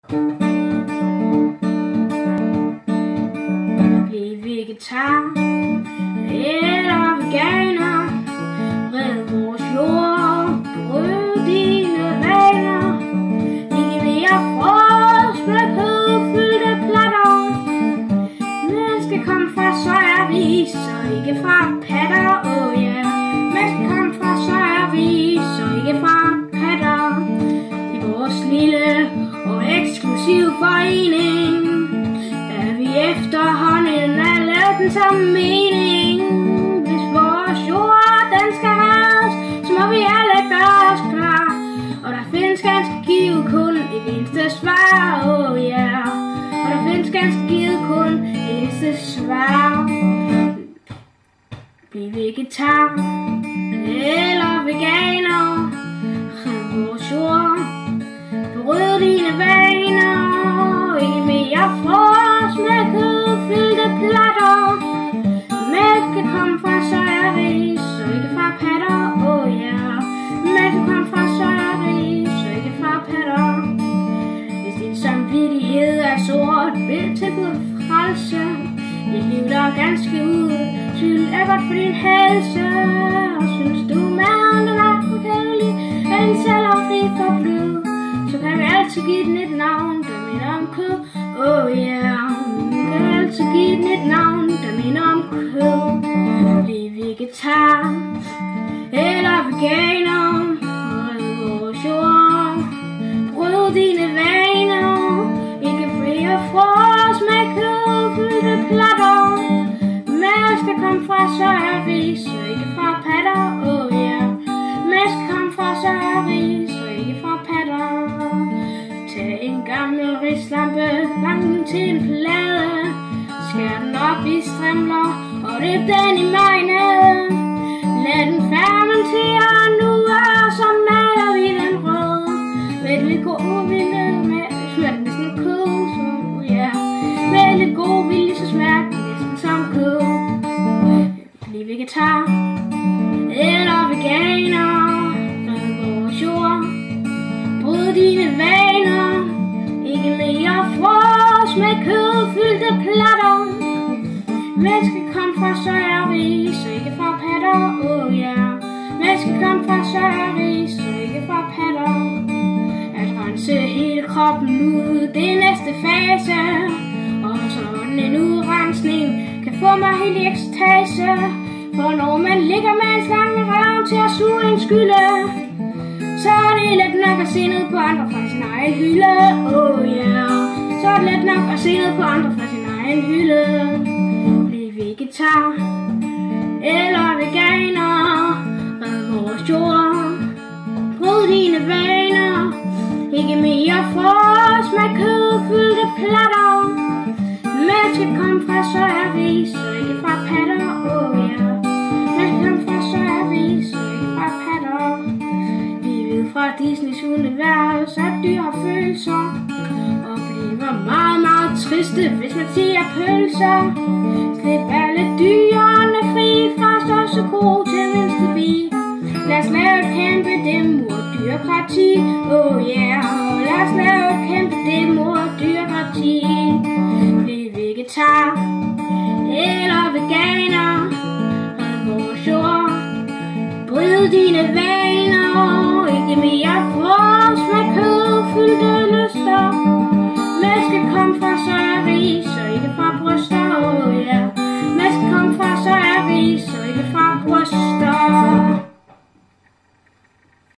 Bliv vegetar eller veganer. Red vores jord, brød dine vaner. Ikke mere frost med kødfyldte platter. Menneske kom fra sojaris og ikke fra patter. Oh yeah. Menneske kom fra sojaris og ikke fra patter. I vores lille og eksklusiv forening er vi efterhånden alle den samme mening. Hvis vores jord den skal reddes, så må vi alle gøre os klar. Og der findes ganske givet kun et eneste svar. Oh yeah. Og der findes ganske givet kun et eneste svar. Bliv vegetar eller veganer. Red vores jord, bryd dine vaner. Ikke mere frost med kødfyldte platter. Mælk kom fra sojaris og ikke fra patter. Oh yeah. Mælk kom fra sojaris og ikke fra patter. Hvis din samvittighed er sort, vil tilbud frelse. Et liv der er ganske udtydeligt er godt for din helse. Og synes du maden den er for kedelig, er din celler fri for blod, så kan vi altid give den et navn, der minder om kød. Oh yeah. Vi kan altid give den et navn, der minder om kød. Bliv vegetar eller veganer. Red vores jord, bryd dine vaner. Ikke flere frost med kødfyldte platter. Menneske kom fra sojaris og ikke fra patter. Oh yeah. Menneske kom fra sojaris og ikke fra patter. Tag en gammel rislampe, lang den til en plade. Skær den op i strimler og dip den i marinade. Lad den fermentere nu, og så maler vi den rød. Med lidt god vilje, smager den næsten kød, så yeah. Med lidt god vilje, så smager den næsten som kød. Bliv vegetar eller veganer. Red vores jord, bryd dine vaner. Ikke mere frost med kødfyldte platter. Menneske kom fra sojaris og ikke fra patter. Oh yeah. Menneske kom fra sojaris og ikke fra patter. At rense hele kroppen ud, det er næste fase. Og sådan en udrensning kan få mig helt i ekstase. For når man ligger med en slange røv til at suge en skylde, så er det let nok at se ned på andre fra sin egen hylde. Oh yeah. Så er det let nok at se ned på andre fra sin egen hylde. Bliv vegetar eller veganer. Red vores jord, bryd dine vaner. Ikke mere frost med kødfyldte platter. Menneske kom fra sojaris og ikke fra patter. Oh yeah. Menneske kom fra sojaris og ikke fra patter. Vi ved fra Disneys univers, at dyr har følelser, og bliver meget, meget triste, hvis man siger pølser. Slip alle dyrene fri, fra største ko til mindste bi. Lad os lave et kæmpe demodyrkrati. Oh yeah. Lad os lave et kæmpe demodyrkrati. Bliv vegetar